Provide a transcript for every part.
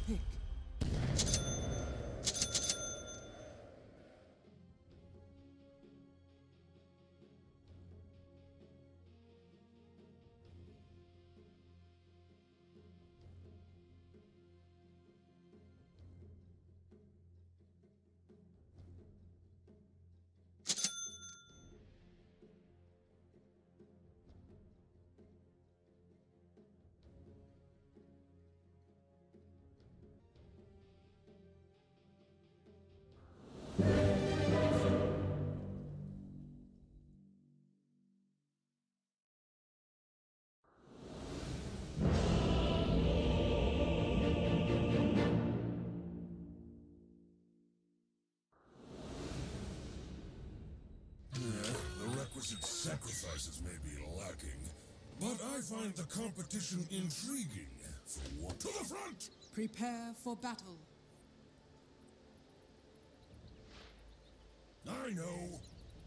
pick. Sacrifices may be lacking, but I find the competition intriguing. For what? To the front! Prepare for battle. I know.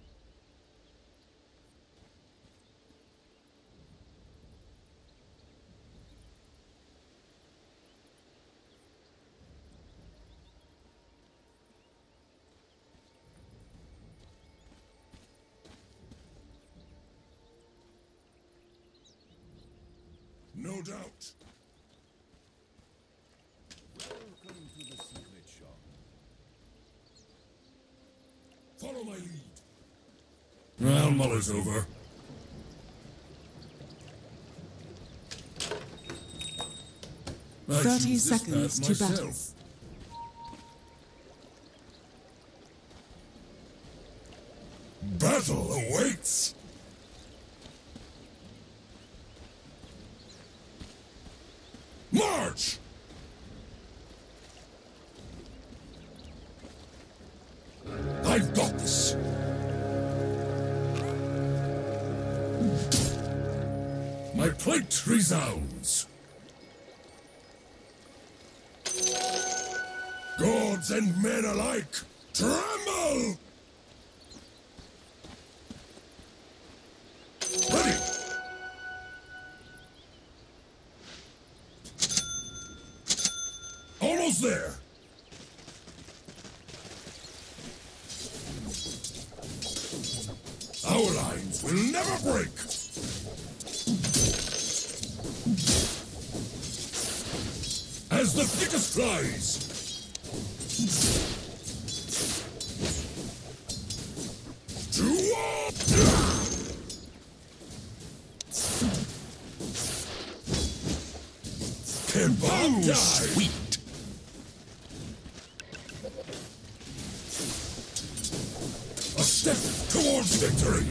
No doubt. Welcome to the secret shop. Follow my lead. Well, Muller's over. I 30 choose this seconds path to battle. myself. Battle awaits! March! I've got this! My plate resounds! Gods and men alike, tremble! Ready! Almost there! Our lines will never break! As the thickest flies! To war! Can Bob die? Sweet. A step towards victory!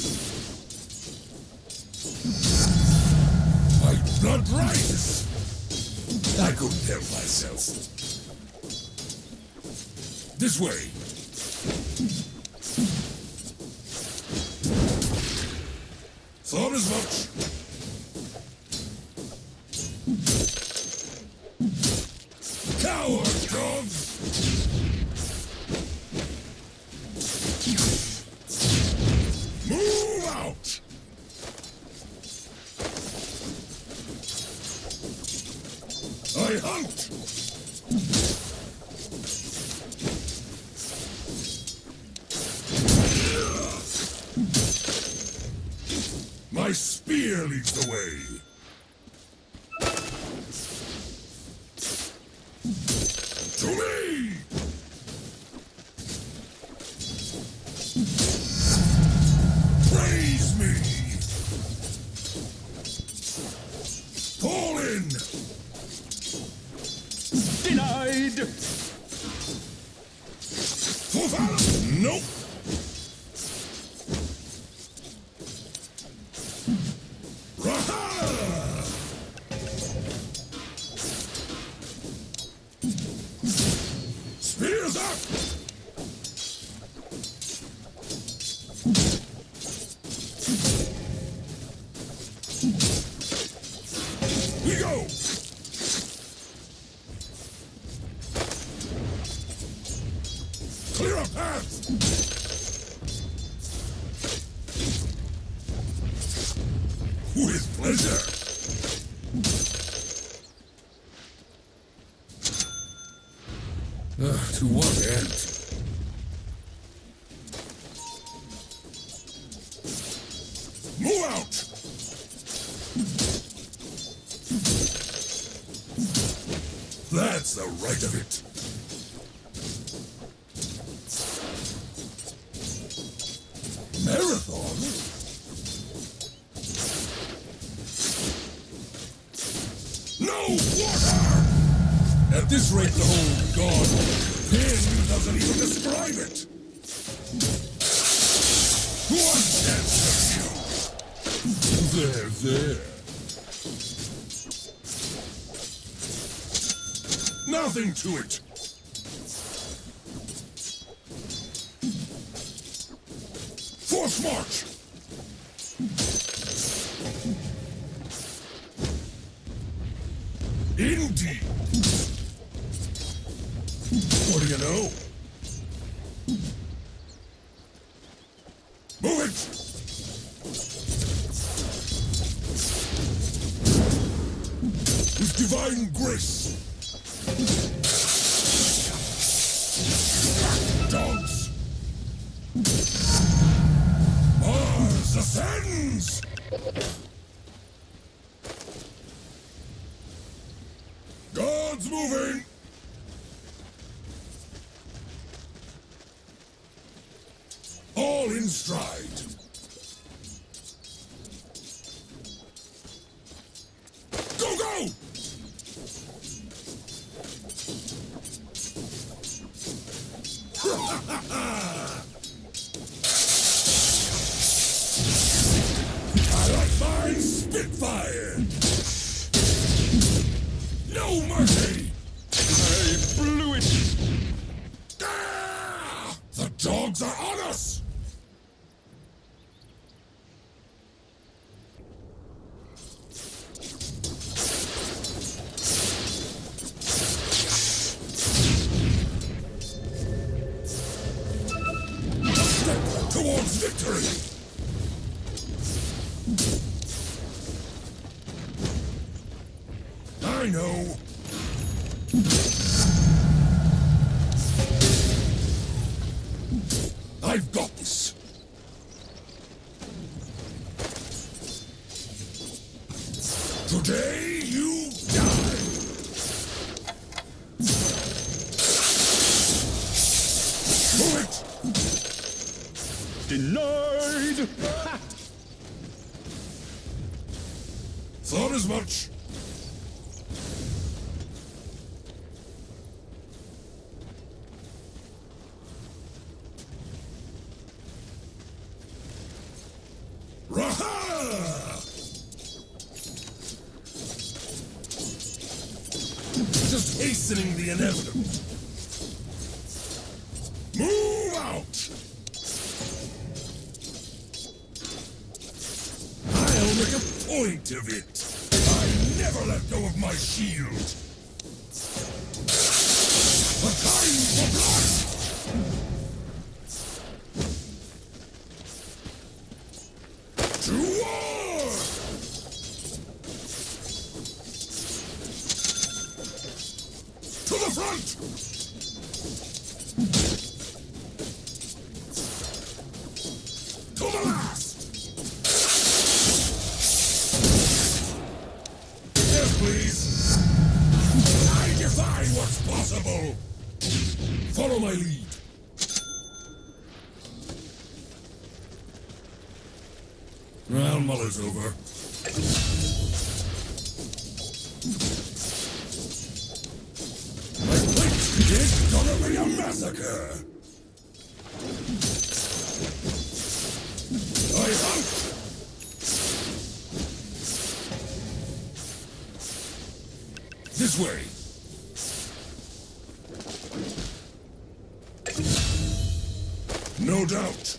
My blood rises! I couldn't help myself. This way! Thought as much! Coward dogs! Move out! I hunt! My spear leads the way! To me! Praise me! Fall in! Denied! For valor! Nope! Raha! Spears up! We go! Clear a path! With pleasure! To what end? Move out! That's the right of it. Marathon? No water! At this rate, the whole god pin doesn't even describe it. One chance of you. There. Nothing to it. Force march! Indeed. What do you know? Move it! With divine grace. Dogs! Mars ascends! God's moving! All in stride. Go, go! I like mine Spitfire! No mercy! I blew it! Ah! The dogs are on us! Towards victory! I know! I've got this! Today you die! Move it! Denied! Thought as much. Raha! Just hastening the inevitable. Move out! I'll make a point of it. I never let go of my shield. A time for blood! To war! To the front! To the last! Yes, please. I defy what's possible. Follow my lead. Well, Muller's over. My plate is gonna be a massacre. I hunt. This way. No doubt.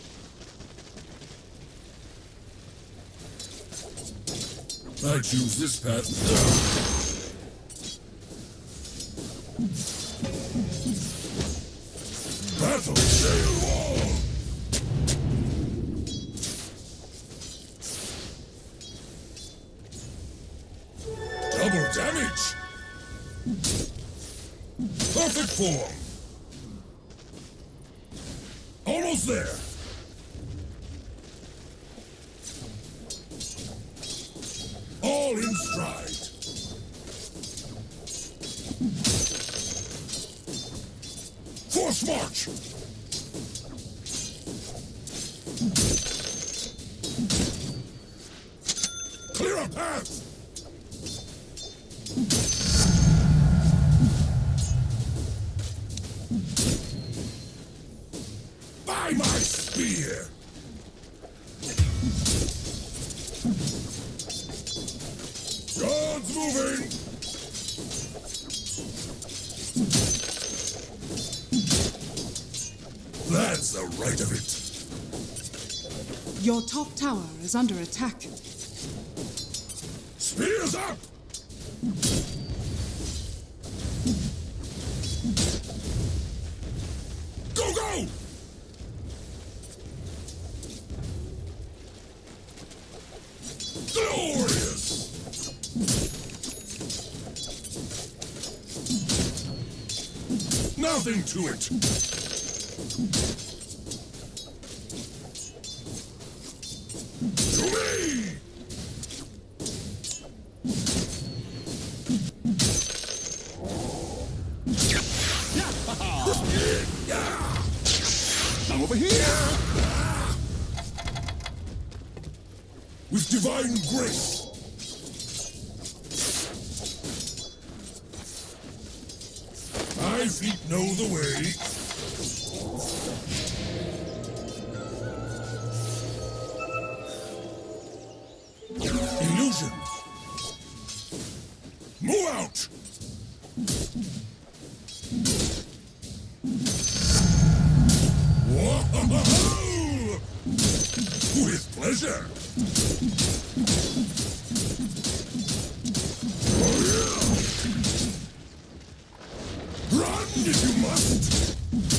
I choose this path. Battle sail wall. Double damage. Perfect form. Almost there. All in stride. Force march. Clear a path. By my spear. God's moving! That's the right of it. Your top tower is under attack. Spears up! Go, go! Glorious! Nothing to it. To me! I'm over here! With divine grace. My feet know the way. Illusion. Move out. Whoa! With pleasure. Run if you must!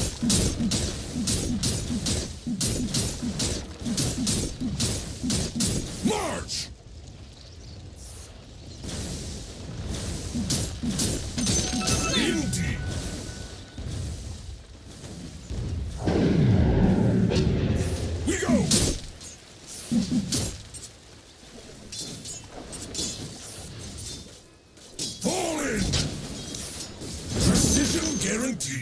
March! Indeed! We go! Fall in! Precision guaranteed.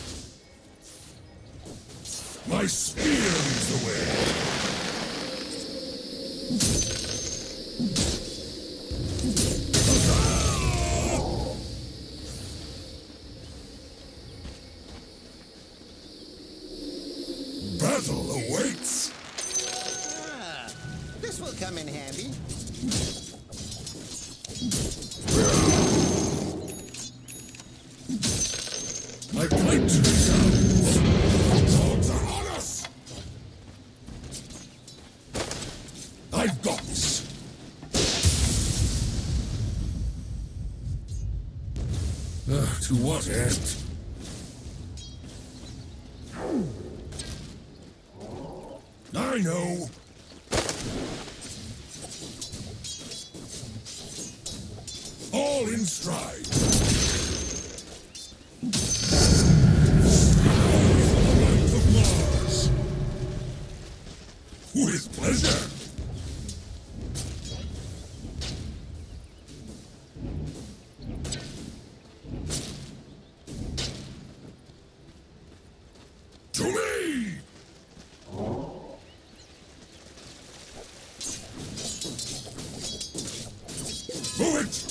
My spear leads the way. Battle awaits. This will come in handy. My plate resounds. Dogs are on us. I've got this. To what end? I know. All in stride. The light of Mars. With pleasure. To me! Move it!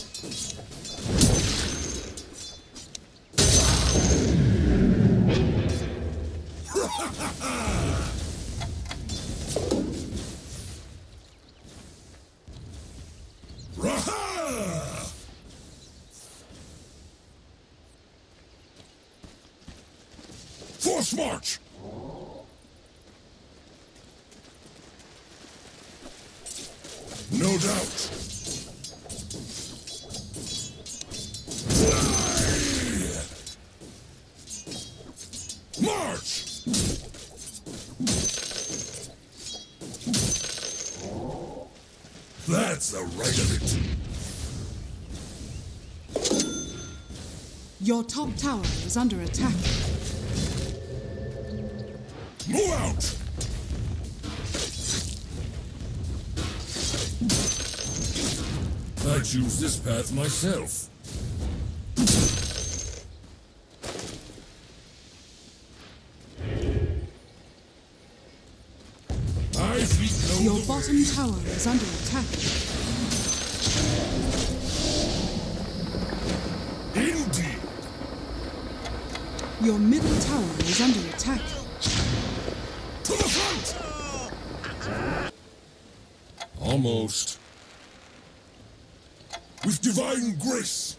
Raha! Force march! No doubt. Fly! March! That's the right of it. Your top tower is under attack. Move out! I choose this path myself. I seek no Your bottom tower is under attack. Indeed. Your middle tower is under attack. To the front! Almost. With divine grace.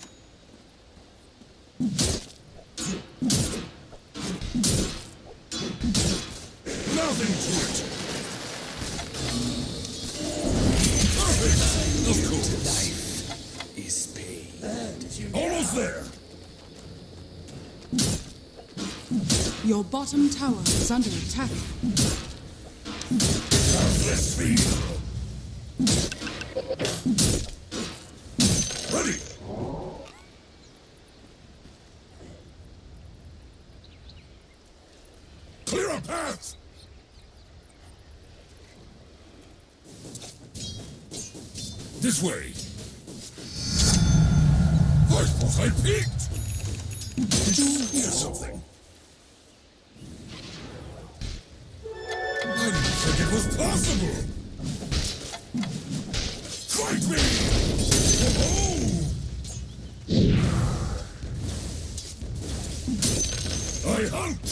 Nothing to it. Perfect. Of course. Life is pain. Almost there. Your bottom tower is under attack. Let's feel. Ready. Clear a path. This way. I thought I peeked. Did you hear something? I didn't think it was possible. Fight me! Oh! I hunt!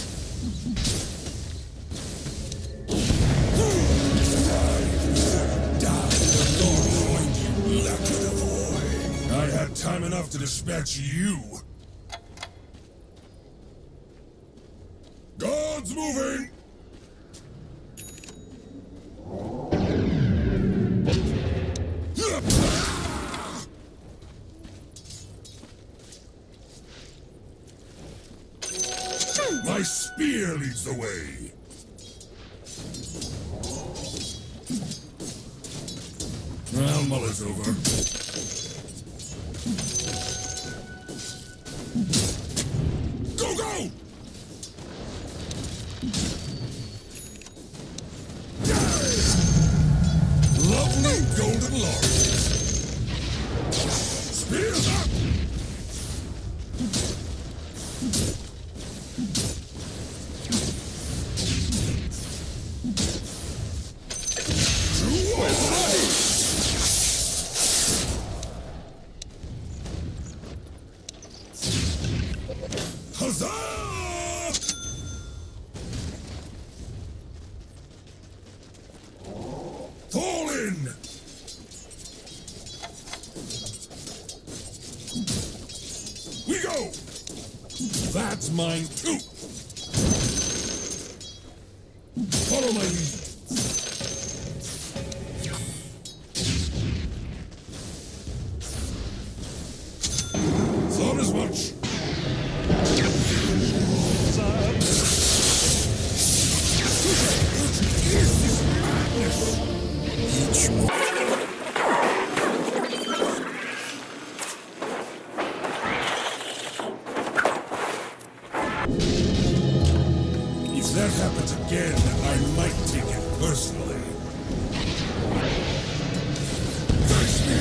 Die, the Lord find you, lucky boy. I had time enough to dispatch you. God's moving! My spear leads the way. Well, mull is over. Go, go! Lovely golden lorries. Spears up! Huzzah! Fall in! We go! That's mine too! Follow my lead! Thought as much! If that happens again, I might take it personally. Face me!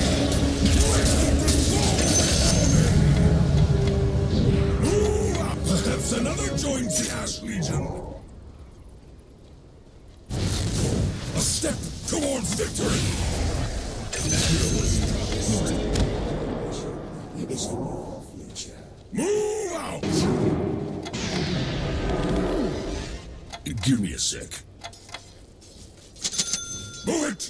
Move up! Perhaps another joins the Ash Legion. A step towards victory! Move out! Give me a sec. Move it!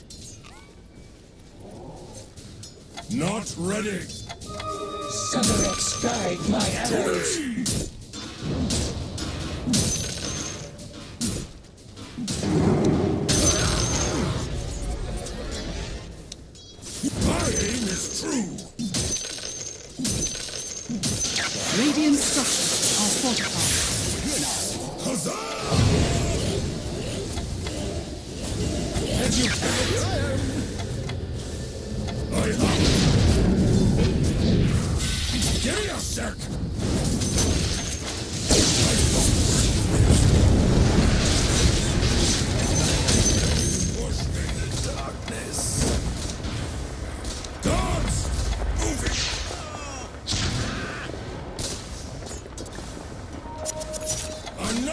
Not ready! Summerex guide my arrows. My aim is true! Radiant structures are fortified. Huzzah! And you can't! I hop! Give me a sec!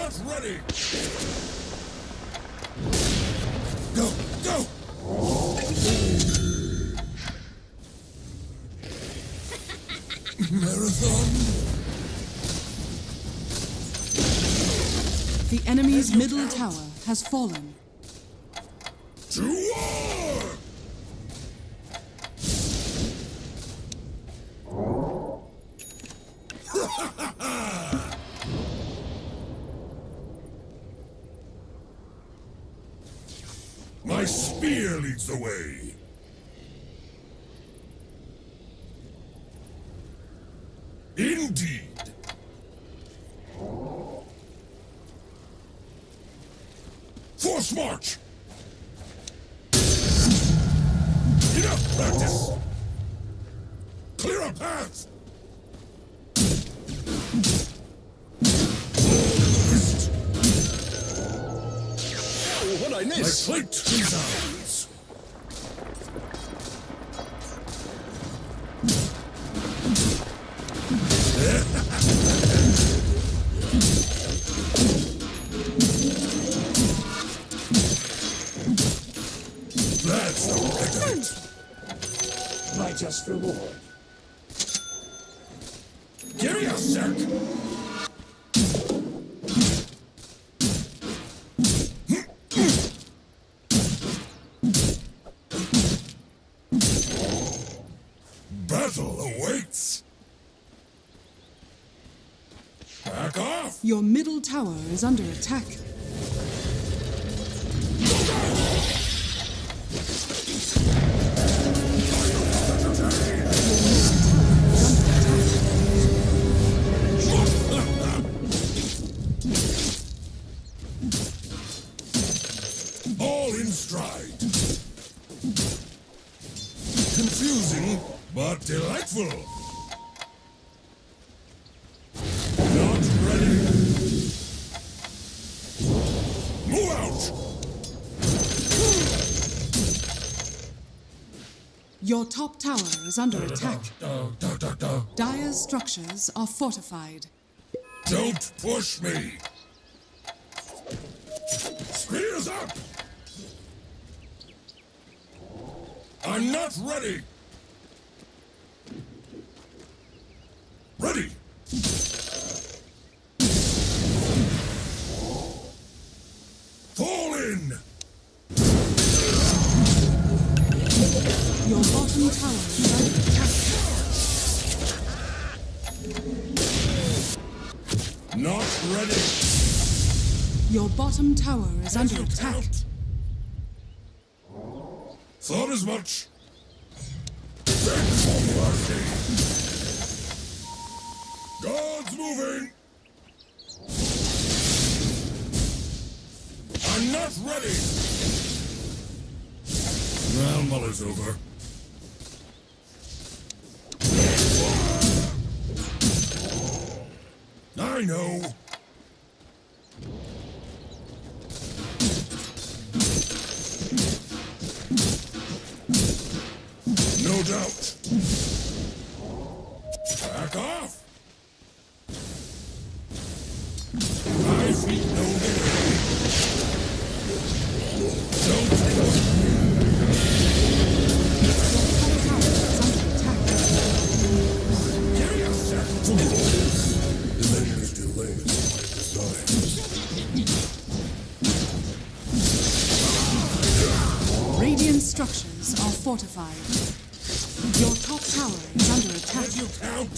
not ready! Go! Go! Marathon? The enemy's middle tower has fallen. To war! My spear leads the way. Indeed. Force march! Enough practice! Clear a path! Oh, what'd I My miss? plate resounds. That's the end of it. My just reward. Give me a sec. Battle awaits. Back off. Your middle tower is under attack. All in stride. Confusing, but delightful. Not ready. Move out. Your top tower is under attack. Don't Dire's structures are fortified. push me. Spears up. I'm not ready. Ready. Fall in. Your bottom tower is under attack. Not ready. Your bottom tower is under You attack. count. Thought as much. Vengeful mercy. God's moving. I'm not ready. Well, Muller's over. I know. No doubt. Back off. My feet know the way. Don't push me. Tower is under attack. Give me a second to roll. The enemy's delays my design. Radiant structures are fortified. Your top tower is under attack. Can you count?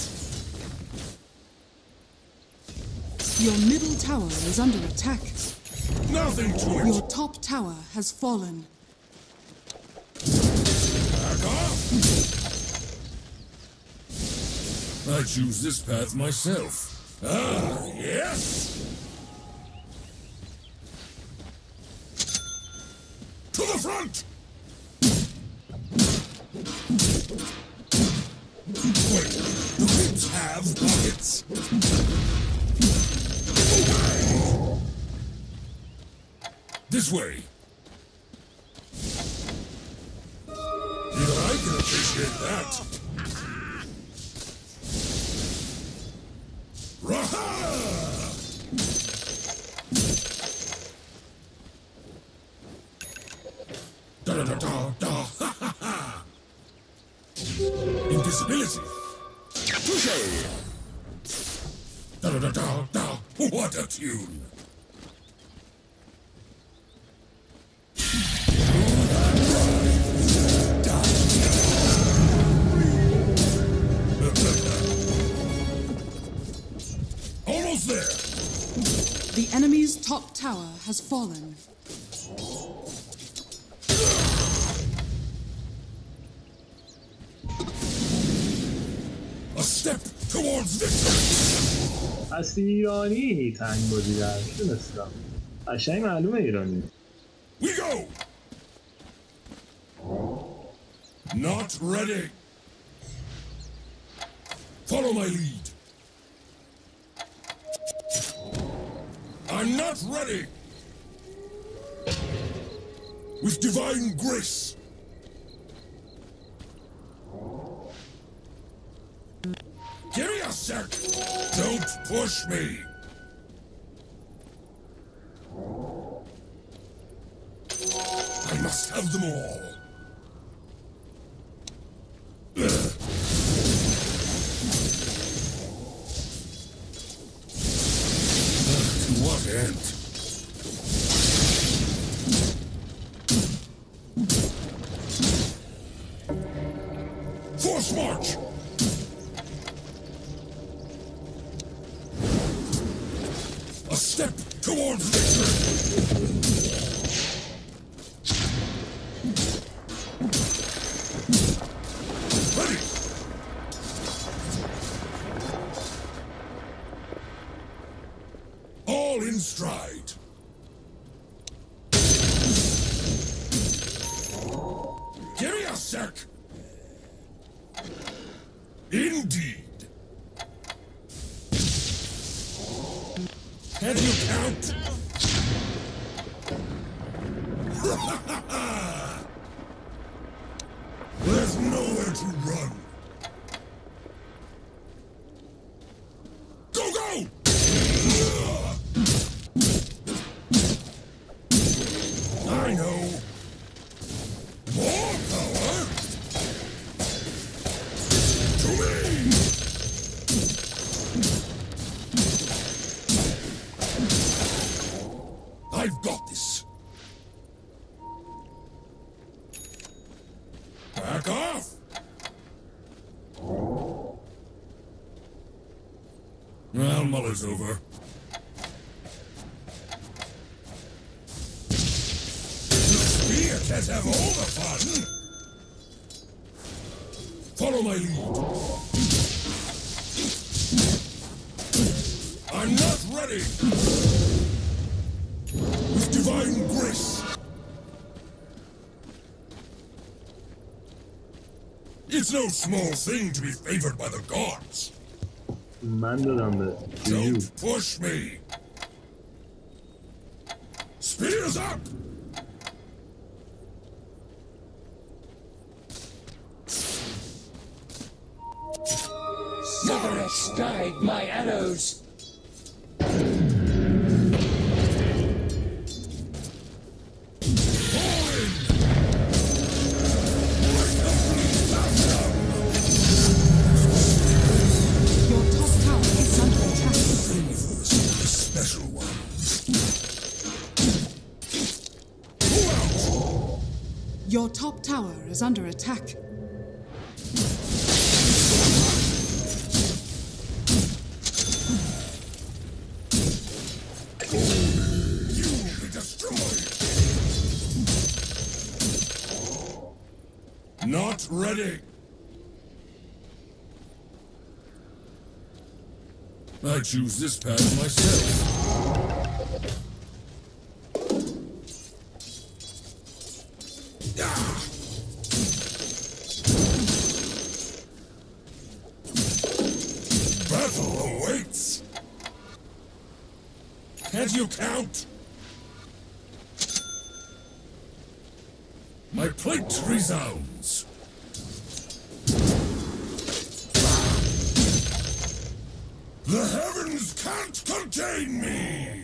Your middle tower is under attack. Nothing to it. Your top tower has fallen. Back off. I choose this path myself. Ah, yes. To the front. Wait, do ribs have pockets? This way. Even I can appreciate that. Raha! invisibility. Touché! Da da da da da. What a tune. Almost there. The enemy's top tower has fallen. A step towards victory. از ایرانی تنگ بازیدن میدونستم قشنگ معلومه ایرانی We go. Not ready. Follow my lead. I'm not ready. With divine grace. Give me a sec. Don't push me. I must have them all. Ugh. To what end? Force march! A step towards victory! Ready! All in stride. Give me a sec. Indeed. Can you count? There's nowhere to run. Go, go! I know. More power to me. I've got this. Back off. Well, Muller's over. Spear can't have all the fun. Follow my lead. I'm not ready. With divine grace. It's no small thing to be favored by the gods. من دادم به جوجو Don't push me. Spears up. Zagorex guide my arrows. Fall in. Your top tower is under attack. Favors the special ones. Who out? Your top tower is under attack. You will be destroyed. Not ready. I choose this path myself. Ah! Battle awaits. Can't you count? My plate resounds. The heavens can't contain me!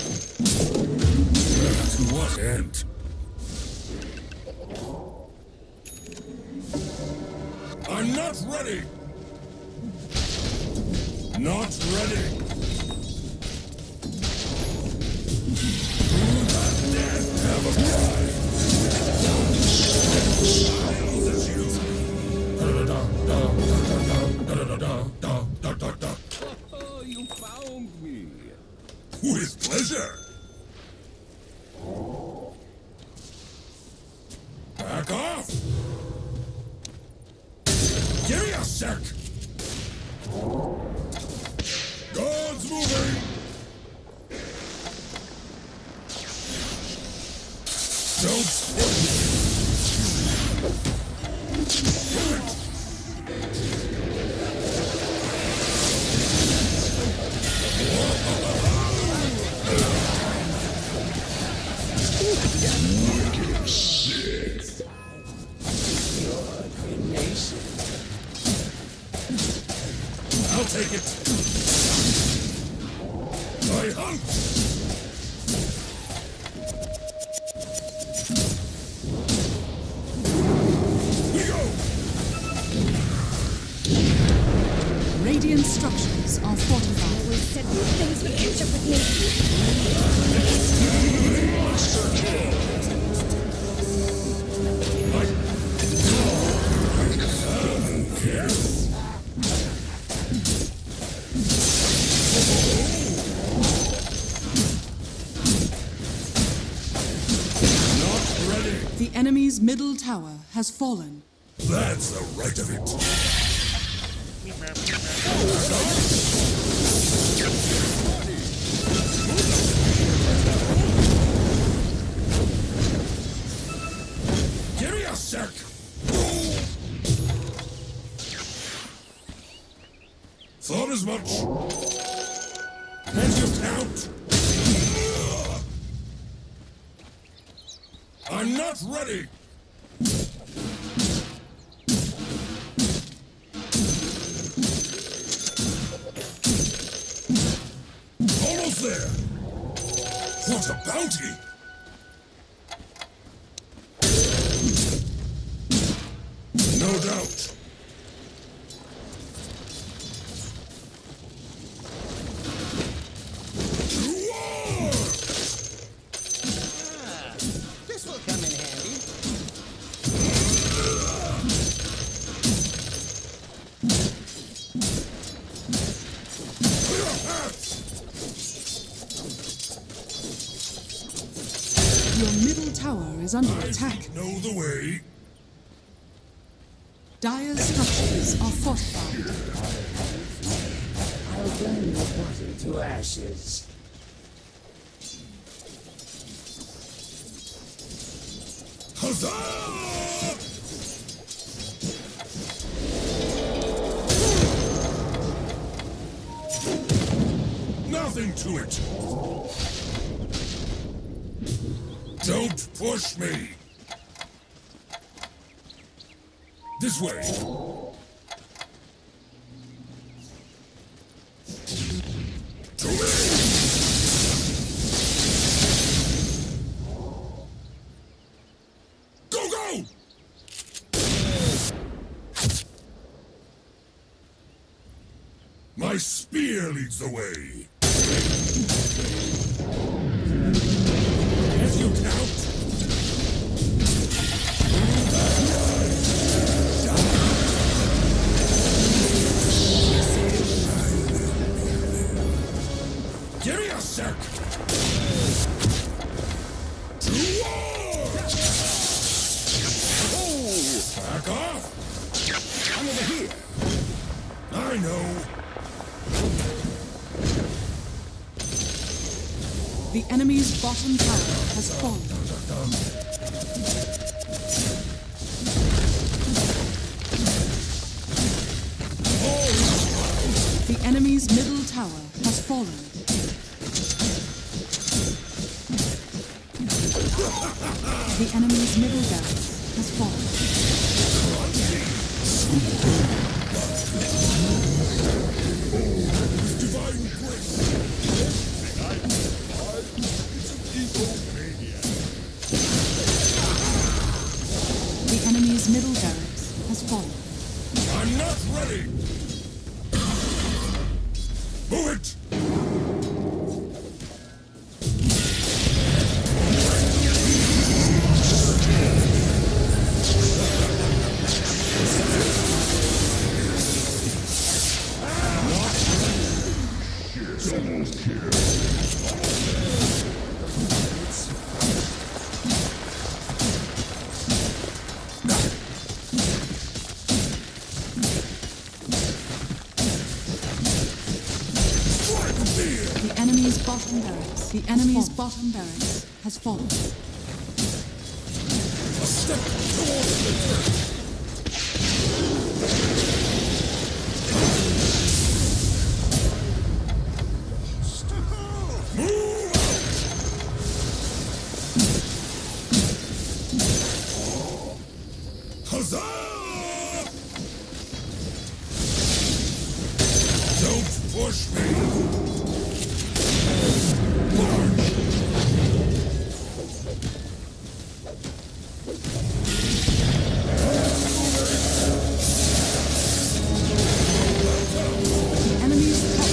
To what end? I'm not ready! Not ready! Have a cry! Oh, you found me. With pleasure! Back off! Give me a sec! God's moving! Don't spoil me! I'll take it. I hunt. We go. Radiant structures are fortified. I will set these things to catch up with me. Not ready. The enemy's middle tower has fallen. That's the right of it. Give me a sec. Thought as much. Can you count? I'm not ready. Almost there. What a bounty. No doubt. To war! This will come in handy. Clear a path! Your middle tower is under attack. Know the way. Dire's structures are fortified. I'll burn your body to ashes. Huzzah! Nothing to it. Don't push me. This way. To me. Go, go! My spear leads the way. As you count. Give me a sec. To war! Back off. I'm over here. I know. The enemy's bottom tower has fallen. The enemy's middle tower has fallen. The enemy's middle barracks has fallen. Divine grace. The enemy's middle barracks has fallen. I'm not ready! Move it! The enemy's bottom barracks. The enemy's bottom barracks has fallen. A step towards the turret! Move out! Huzzah! Don't push me! The enemy's top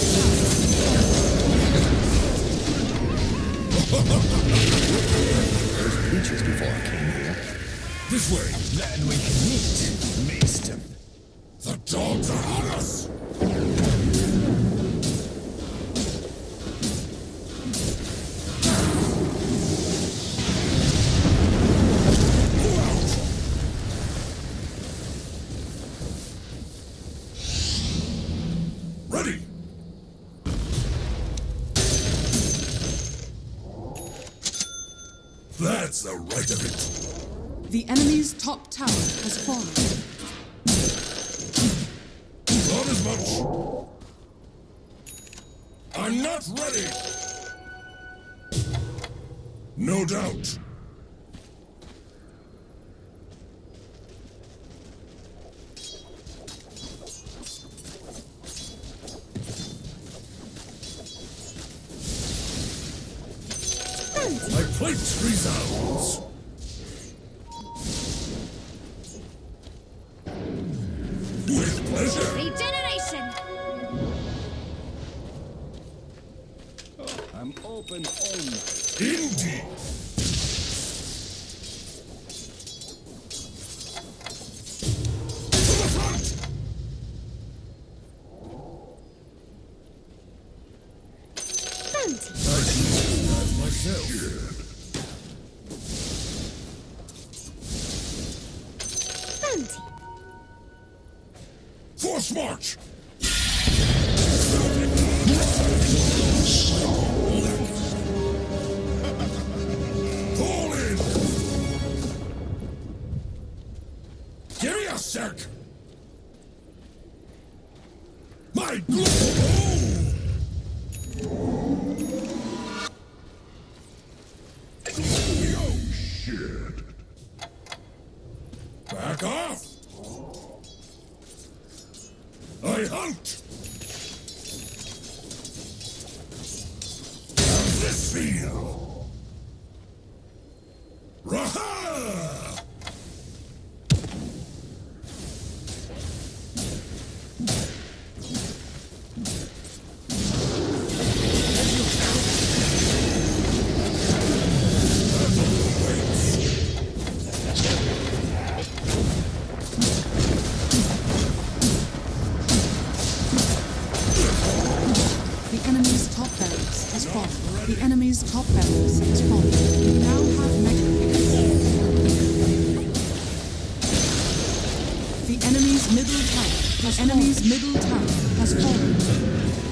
There's peaches before I came here. This way! Then we can meet, Maester. The dogs are on us! Move out! Ready! That's the right of it! The enemy's top tower has fallen. Not as much! I'm not ready! No doubt! My plate resounds! With pleasure! Regeneration! I'm open all night. Indeed! To the front! Bounty! I can organize myself. Bounty! Force march! Fall in! Give me a sec! My glow! Oh, shit! Back off! I hunt! How's this feel? Raha! The enemy's top barracks has fallen. The enemy's top barracks has fallen. You now have mega hits. The enemy's middle tower has fallen.